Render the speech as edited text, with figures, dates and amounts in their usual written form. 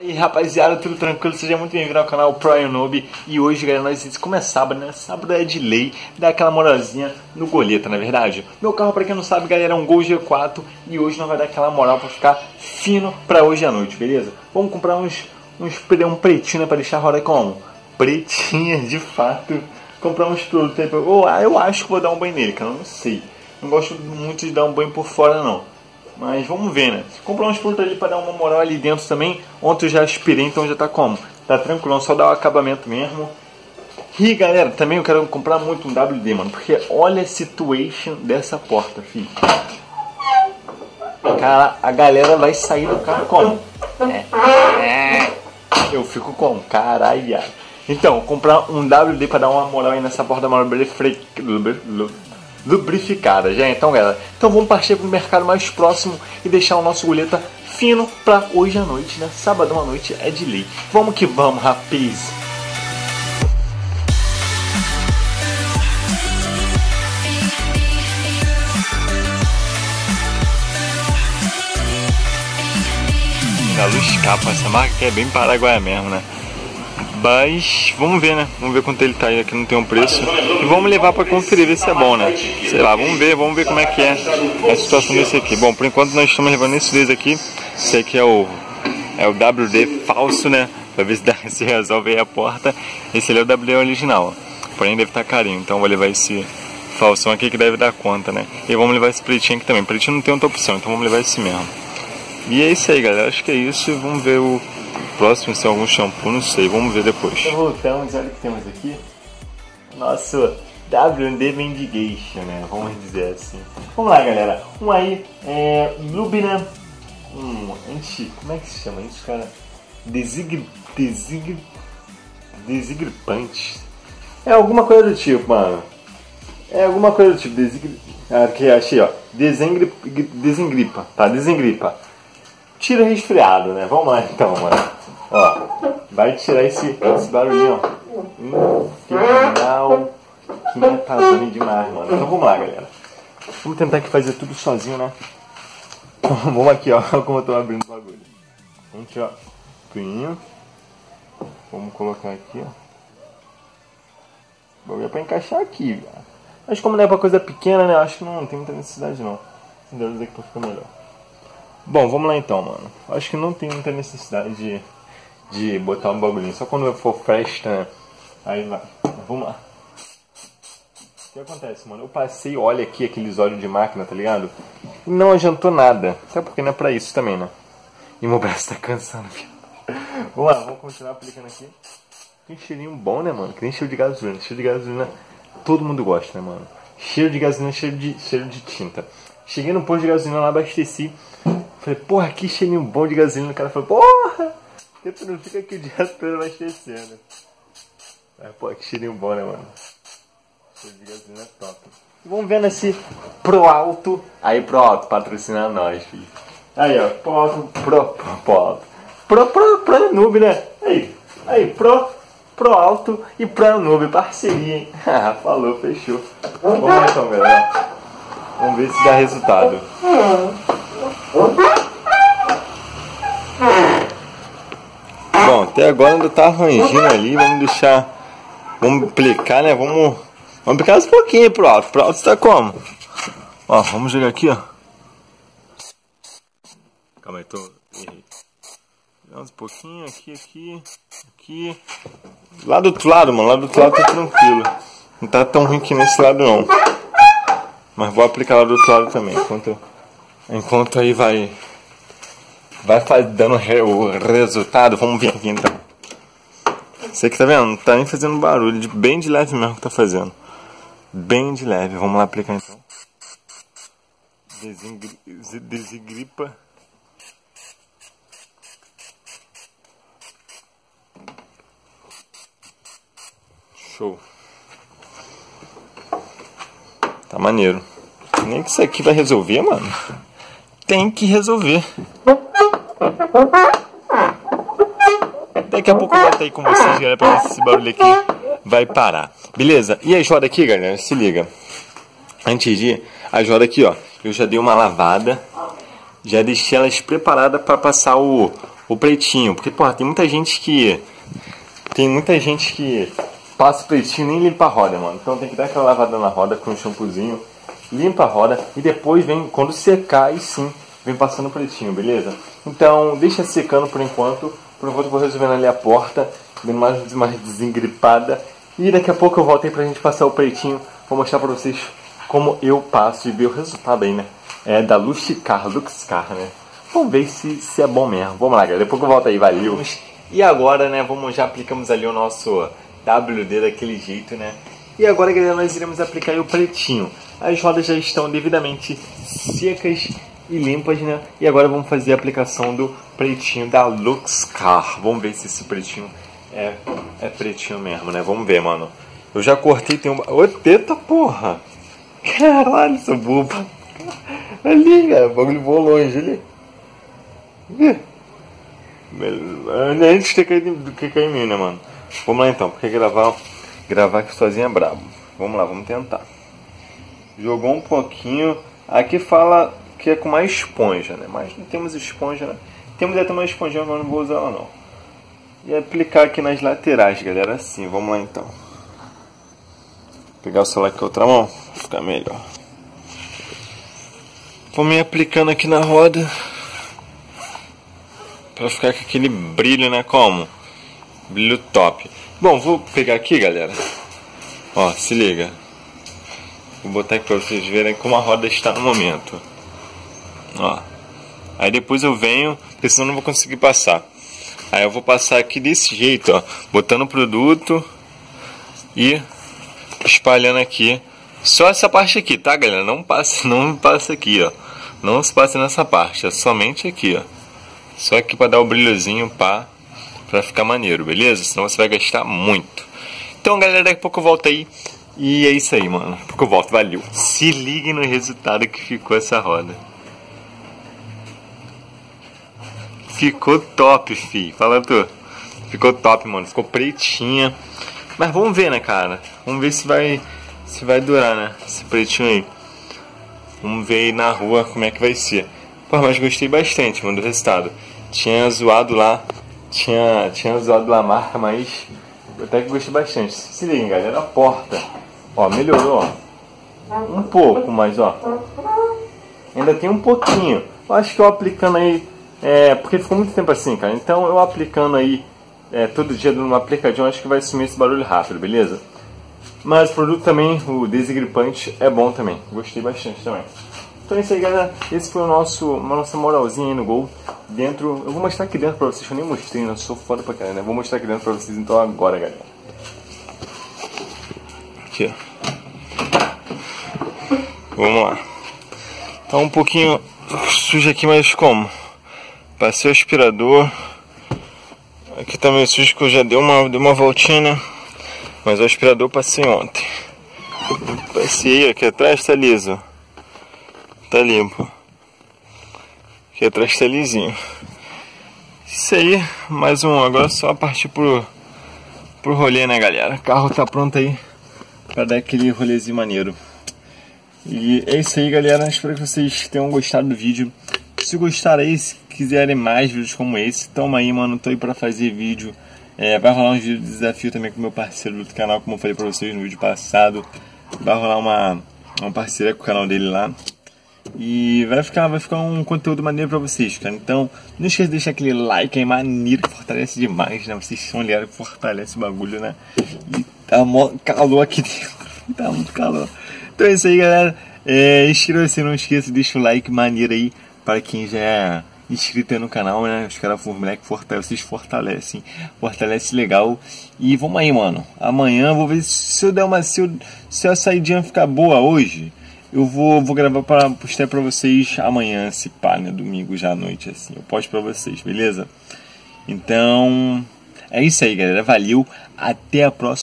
E aí rapaziada, tudo tranquilo? Seja muito bem-vindo ao canal ProYoNoob. E hoje, galera, como é sábado, né? Sábado é de lei, dá aquela moralzinha no goleta, não é verdade? Meu carro, pra quem não sabe, galera, é um Gol G4. E hoje nós vai dar aquela moral pra ficar fino pra hoje à noite, beleza? Vamos comprar um pretinho, né, pra deixar a roda como? Pretinha, de fato. Comprar uns produtos aí pra... eu acho que vou dar um banho nele, cara, eu não sei. Não gosto muito de dar um banho por fora, não. Mas vamos ver, né? Comprar uns produtos ali pra dar uma moral ali dentro também. Ontem eu já aspirei, então já tá como? Tá tranquilo, só dar o acabamento mesmo. E galera, também eu quero comprar muito um WD, mano. Porque olha a situation dessa porta, filho. Cara, a galera vai sair do carro como? Eu fico como? Caralho. Então, comprar um WD pra dar uma moral aí nessa porta lubrificada, já então, galera. Então vamos partir pro mercado mais próximo e deixar o nosso goleta fino pra hoje à noite, né? Sábado à noite é de lei. Vamos que vamos, rapaz. A luz capa, essa marca que é bem paraguaia mesmo, né? Mas vamos ver, né? Vamos ver quanto ele tá aí, aqui não tem um preço. E vamos levar pra conferir, ver se é bom, né? Sei lá, vamos ver como é que é a situação desse aqui. Bom, por enquanto nós estamos levando esses dois aqui. Esse aqui é o WD falso, né? Pra ver se resolve aí a porta. Esse ali é o WD original, porém deve estar carinho. Então vou levar esse falsão aqui que deve dar conta, né? E vamos levar esse pretinho aqui também. Pretinho não tem outra opção, então vamos levar esse mesmo. E é isso aí, galera. Acho que é isso. E vamos ver o próximo, se é algum shampoo, não sei, vamos ver depois. Então voltamos, olha o que temos aqui. Nosso WD Mendigation, né? Vamos dizer assim. Vamos lá, galera. Um aí Lubina. Como é que se chama isso, cara? Desigripante. É alguma coisa do tipo, mano. É alguma coisa do tipo. Aqui, achei, ó. Desengripa. Tá, desengripa. Tira resfriado, né? Vamos lá então, mano. Ó, vai tirar esse barulhinho, ó. Infernal. Que tá dando demais, mano. Então vamos lá, galera. Vamos tentar aqui fazer tudo sozinho, né? Vamos aqui, ó. Como eu tô abrindo o bagulho. Vamos tirar o pinho. Vamos colocar aqui, ó. O bagulho é pra encaixar aqui, velho. Mas como não é pra coisa pequena, né? Acho que não tem muita necessidade, não. Vou aqui pra ficar melhor. Bom, vamos lá então, mano. Acho que não tem muita necessidade de botar um bagulhinho. Só quando for festa, né? Aí vai. Vamos lá. O que acontece, mano? Eu passei, olha aqui, aqueles óleos de máquina, tá ligado? E não adiantou nada. Sabe por que não é pra isso também, né? E meu braço tá cansando, filho. Vamos lá, vamos continuar aplicando aqui. Tem cheirinho bom, né, mano? Que nem cheiro de gasolina. Cheiro de gasolina, todo mundo gosta, né, mano? Cheiro de gasolina, cheiro de tinta. Cheguei no posto de gasolina lá, abasteci. Falei, porra, que cheirinho bom de gasolina. O cara falou, porra, tu não fica aqui o dia todo abastecendo. Pô, que cheirinho bom, né, mano? Cheiro de gasolina é top. E vamos ver nesse Pro Alto. Aí, Pro Alto, patrocina nós, filho. Aí, ó, Pro Alto, Pro Noob, né? Aí, Pro Alto e Pro Noob, parceria, hein? Falou, fechou. Vamos lá então, galera. Vamos ver se dá resultado. Bom, até agora ainda tá rangindo ali. Vamos deixar. Vamos aplicar, né? Vamos aplicar uns pouquinhos pro alto. Pro alto está como? Ó, vamos jogar aqui, ó. Calma aí, errei. Uns pouquinho aqui. Lá do outro lado, mano. Lá do outro lado tá tranquilo. Não tá tão ruim aqui nesse lado, não. Mas vou aplicar lá do outro lado também. Enquanto aí vai dando o resultado. Vamos ver aqui então. Você que tá vendo? Não tá nem fazendo barulho. Bem de leve mesmo que tá fazendo. Bem de leve. Vamos lá aplicar então. Desengripa. Show. Tá maneiro. Nem que isso aqui vai resolver, mano. Tem que resolver. Daqui a pouco eu volto aí com vocês, galera, pra ver se esse barulho aqui vai parar. Beleza? E as rodas aqui, galera, se liga. Antes de ir, as rodas aqui, ó. Eu já dei uma lavada. Já deixei elas preparadas para passar o o pretinho. Porque, porra, tem muita gente que passa o pretinho e nem limpa a roda, mano. Então tem que dar aquela lavada na roda com um shampoozinho, limpa a roda e depois vem, quando secar, aí sim, vem passando o pretinho, beleza? Então deixa secando por enquanto. Por enquanto eu vou resolvendo ali a porta, dando mais desengripada. E daqui a pouco eu volto aí pra gente passar o pretinho. Vou mostrar pra vocês como eu passo e ver o resultado aí, né? É da Luxcar, né? Vamos ver se é bom mesmo. Vamos lá, galera. Depois eu volto aí, valeu. E agora, né, já aplicamos ali o nosso WD daquele jeito, né? E agora, galera, nós iremos aplicar aí o pretinho. As rodas já estão devidamente secas e limpas, né? E agora vamos fazer a aplicação do pretinho da Luxcar. Vamos ver se esse pretinho é pretinho mesmo, né? Vamos ver, mano. Eu já cortei, tem uma... Ô, teta, porra! Caralho, seu bobo! Ali, cara, o bagulho voou longe ali. Antes de ter caído do que cair em mim, né, mano? Vamos lá então, porque gravar aqui sozinho é brabo. Vamos lá, vamos tentar. Jogou um pouquinho. Aqui fala que é com mais esponja, né? Mas não temos esponja, né? Temos até uma esponjinha, mas não vou usar ela não. E aplicar aqui nas laterais, galera, assim. Vamos lá então. Pegar o celular com a outra mão, pra ficar melhor. Vou me aplicando aqui na roda. Pra ficar com aquele brilho, né? Como? Brilho top. Bom, vou pegar aqui, galera. Ó, se liga. Vou botar aqui pra vocês verem como a roda está no momento. Ó. Aí depois eu venho, porque senão eu não vou conseguir passar. Aí eu vou passar aqui desse jeito, ó. Botando o produto e espalhando aqui. Só essa parte aqui, tá, galera? Não passa aqui, ó. Não se passa nessa parte, é somente aqui, ó. Só aqui pra dar o brilhozinho pra ficar maneiro, beleza? Senão você vai gastar muito. Então, galera, daqui a pouco eu volto aí. E é isso aí, mano. Daqui a pouco eu volto, valeu. Se liguem no resultado que ficou essa roda. Ficou top, fi. Fala tu. Ficou top, mano. Ficou pretinha. Mas vamos ver, né, cara? Vamos ver se vai durar, né? Esse pretinho aí. Vamos ver aí na rua como é que vai ser. Pô, mas gostei bastante, mano, do resultado. Tinha zoado lá a marca, mas eu até que gostei bastante. Se liguem, galera, a porta, ó, melhorou, ó, um pouco, mas ó, ainda tem um pouquinho. Eu acho que eu aplicando aí, porque ficou muito tempo assim, cara. Então eu aplicando aí todo dia dando uma aplicadinha, eu acho que vai sumir esse barulho rápido, beleza? Mas o produto também, o desengripante, é bom também. Gostei bastante também. Então é isso aí, galera. Esse foi uma nossa moralzinha aí no Gol. Dentro, eu vou mostrar aqui dentro pra vocês, que eu nem mostrei, né? Eu sou foda pra caralho, né? Vou mostrar aqui dentro pra vocês então agora, galera. Aqui, ó. Vamos lá. Tá um pouquinho sujo aqui, mas como? Passei o aspirador. Aqui tá meio sujo que eu já dei uma voltinha, né? Mas o aspirador passei ontem. Passei, aqui atrás tá liso. Tá limpo. Aqui atrás tá lisinho. Isso aí, mais um. Agora só partir pro rolê, né, galera? O carro tá pronto aí pra dar aquele rolezinho maneiro. E é isso aí, galera. Espero que vocês tenham gostado do vídeo. Se gostaram aí, se quiserem mais vídeos como esse, toma aí, mano. Tô aí pra fazer vídeo. Vai rolar um vídeo de desafio também com o meu parceiro do canal, como eu falei pra vocês no vídeo passado. Vai rolar uma parceria com o canal dele lá. E vai ficar um conteúdo maneiro pra vocês, cara. Então, não esqueça de deixar aquele like aí maneiro, que fortalece demais, né? Vocês são ligados que fortalece o bagulho, né? E tá mó calor aqui dentro. Tá muito calor. Então é isso aí, galera. Inscreva-se, não esqueça, deixa o like maneiro aí para quem já é inscrito aí no canal, né? Os caras moleque vocês fortalecem. Fortalece legal. E vamos aí, mano. Amanhã eu vou ver se eu der se a saidinha ficar boa hoje. Eu vou gravar para postar pra vocês amanhã, se pá, né? Domingo já à noite, assim. Eu posto pra vocês, beleza? Então, é isso aí, galera. Valeu. Até a próxima.